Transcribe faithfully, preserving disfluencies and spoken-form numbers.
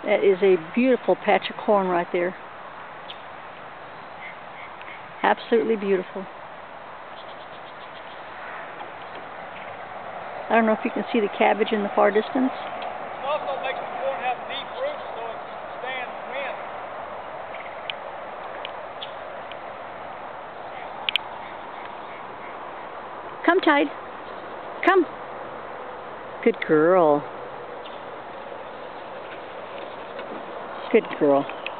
That is a beautiful patch of corn right there. Absolutely beautiful. I don't know if you can see the cabbage in the far distance. It also makes the corn have deep roots so it stands wind. Come, Tide. Come. Good girl. Good girl.